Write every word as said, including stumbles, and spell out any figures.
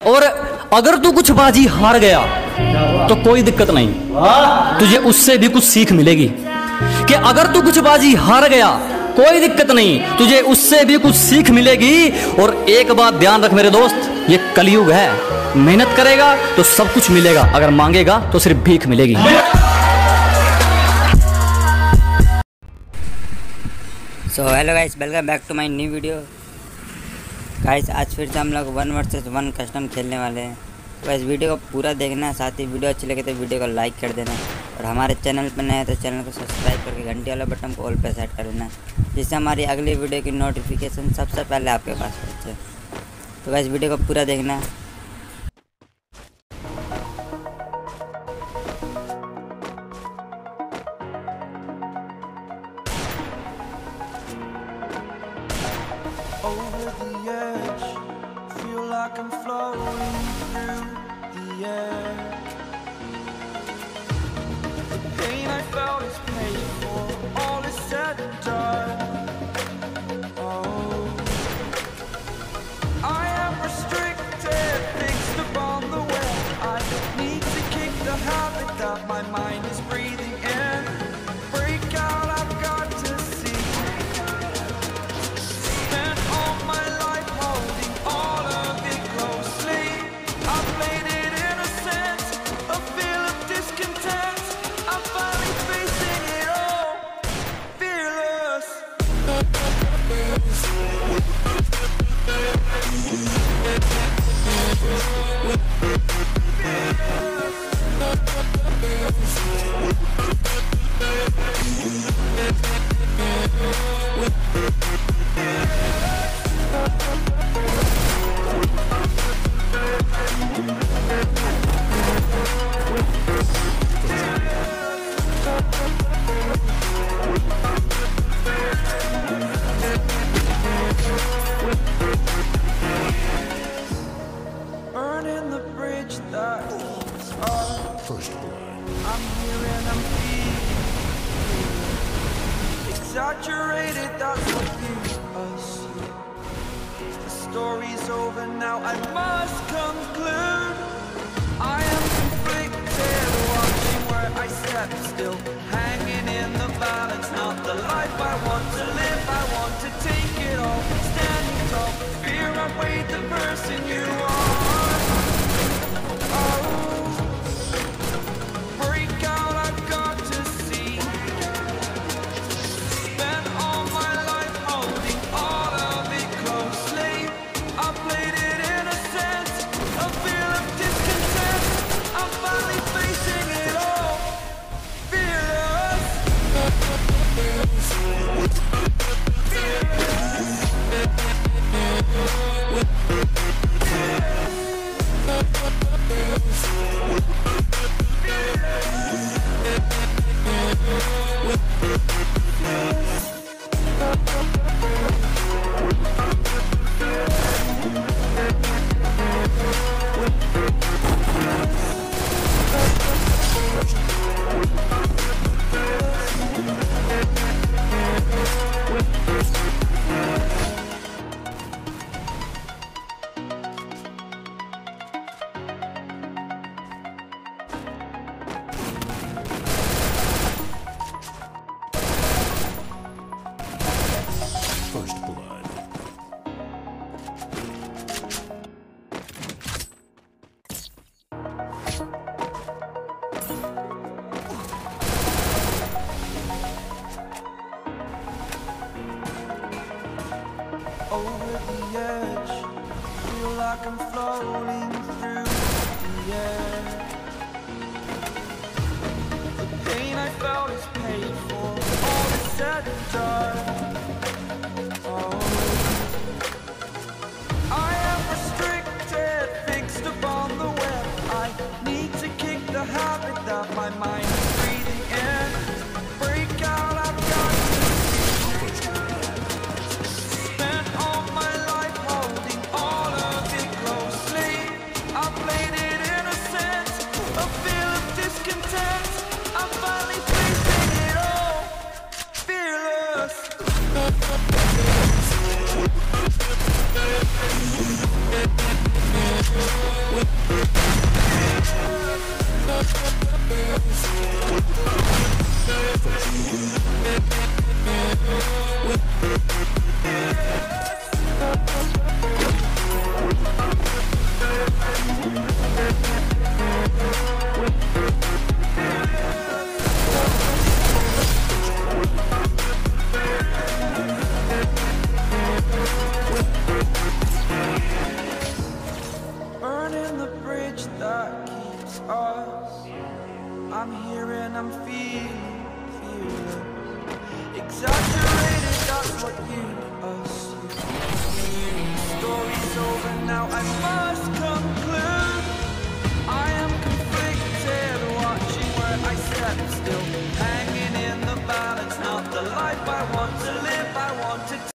और अगर तू कुछ बाजी हार गया तो कोई दिक्कत नहीं, तुझे उससे भी कुछ सीख मिलेगी। कि अगर तू कुछ बाजी हार गया कोई दिक्कत नहीं, तुझे उससे भी कुछ सीख मिलेगी। और एक बात ध्यान रख मेरे दोस्त, ये कलयुग है, मेहनत करेगा तो सब कुछ मिलेगा, अगर मांगेगा तो सिर्फ भीख मिलेगी। So hello guys, welcome back to my new video. Guys आज फिर से हम लोग वन वर्सेस वन कस्टम खेलने वाले हैं। तो इस वीडियो को पूरा देखना, साथ ही वीडियो अच्छी लगे तो वीडियो को लाइक कर देना, और हमारे चैनल पर नए हैं तो चैनल को सब्सक्राइब करके घंटी वाला बटन को ऑल पे सेट कर देना, जिससे हमारी अगली वीडियो की नोटिफिकेशन सबसे पहले आपके पास पहुँचे। तो गाइस वीडियो को पूरा देखना। Over the edge, feel like I'm floating through the air. The pain I felt is paid for, all is said and done. Oh, I am restricted, fixed upon the web. I need to kick the habit that my mind is breathing in. Break out, I've got to see. I'm here and I'm feeling exaggerated, that's what you assume. The story's over now, I must conclude. I am conflicted, watching where I step still, hanging in the balance, not the life I want to live. I want to take it all, standing tall, fear I weighed the person you are. Oh, First blood. Over the edge, feel like I'm floating through the air. The pain I felt is paid for, all is said and done. Oh, I am restricted, fixed upon the web. I need to kick the habit that my mind is breathing in. Break out, I've got to spend all my life holding all of it closely. I played it innocent, a feel of discontent. I'm finally facing it all, fearless. I must